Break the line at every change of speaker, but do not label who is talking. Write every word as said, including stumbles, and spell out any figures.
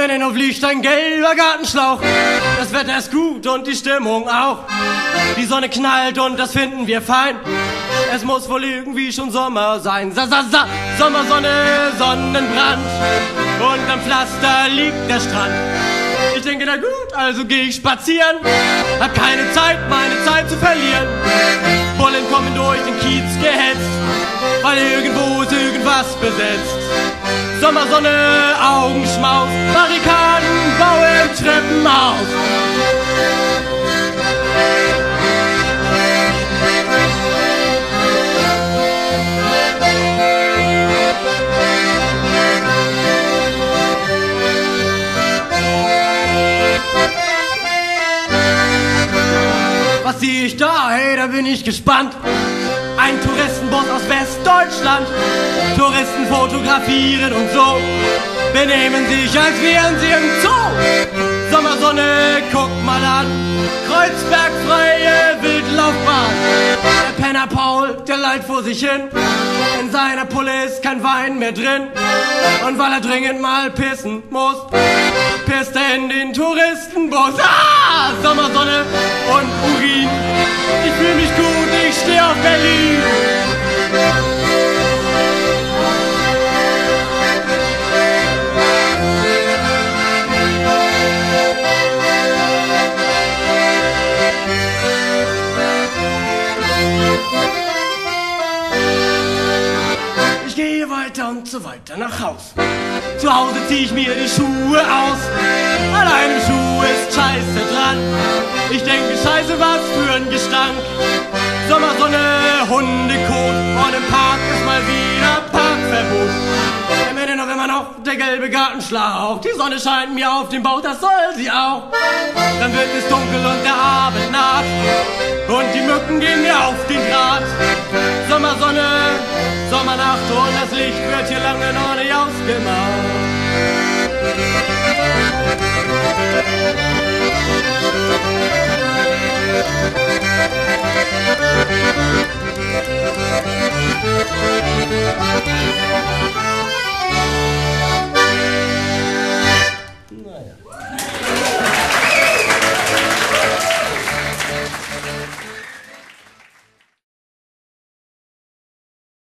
Im Innenhof liegt ein gelber Gartenschlauch. Das Wetter ist gut und die Stimmung auch. Die Sonne knallt und das finden wir fein. Es muss wohl irgendwie schon Sommer sein. Sa, sa, sa, Sommersonne, Sonnenbrand. Und am Pflaster liegt der Strand. Ich denke, na gut, also geh ich spazieren. Hab keine Zeit, meine Zeit zu verlieren. Bullen kommen durch den Kiez gehetzt, weil irgendwo ist irgendwas besetzt. Sommersonne, Augenschmaus, Barrikaden bauen Treppenhaus. Was sieh ich da? Hey, da bin ich gespannt. Ein Touristenbus aus Westdeutschland. Touristen fotografieren und so benehmen sich, als wären sie im Zoo. Sommersonne, guck mal an. Kreuzbergfreie Wildlaufbahn. Der Penner Paul, der lallt vor sich hin. In seiner Pulle ist kein Wein mehr drin. Und weil er dringend mal pissen muss, pisst er in den Touristenbus. Ah! Sommersonne und Urin. Ich fühl mich gut, ich steh auf Berlin. Ich gehe weiter und so weiter nach Haus. Zu Hause zieh ich mir die Schuhe aus. An einem Schuh ist Scheiße dran. Ich denke, Scheiße, was für ein Gestank. Sommersonne, Hundekot. Und im Park ist mal wieder Parkverbot. Im Innenhof immer noch der gelbe Gartenschlauch. Die Sonne scheint mir auf den Bauch, das soll sie auch. Dann wird es dunkel und der Abend naht. Und die Mücken gehen mir auf den Draht. Sommersonne, Sommernacht und das Licht wird hier lange noch nicht ausgemacht.